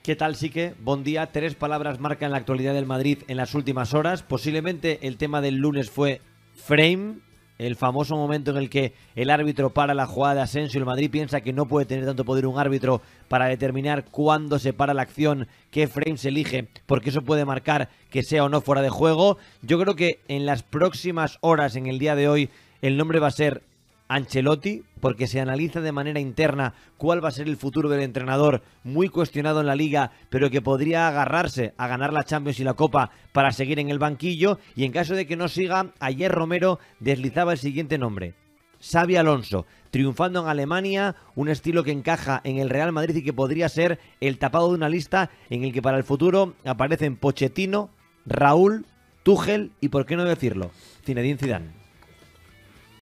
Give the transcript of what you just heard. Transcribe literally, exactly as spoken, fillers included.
¿Qué tal, Sique? Buen día. Tres palabras marcan la actualidad del Madrid en las últimas horas. Posiblemente el tema del lunes fue frame, el famoso momento en el que el árbitro para la jugada de Asensio. El Madrid piensa que no puede tener tanto poder un árbitro para determinar cuándo se para la acción, qué frame se elige, porque eso puede marcar que sea o no fuera de juego. Yo creo que en las próximas horas, en el día de hoy, el nombre va a ser Ancelotti, porque se analiza de manera interna cuál va a ser el futuro del entrenador, muy cuestionado en la Liga, pero que podría agarrarse a ganar la Champions y la Copa para seguir en el banquillo. Y en caso de que no siga, ayer Romero deslizaba el siguiente nombre: Xabi Alonso, triunfando en Alemania, un estilo que encaja en el Real Madrid y que podría ser el tapado de una lista en el que para el futuro aparecen Pochettino, Raúl, Tuchel y, por qué no decirlo, Zinedine Zidane.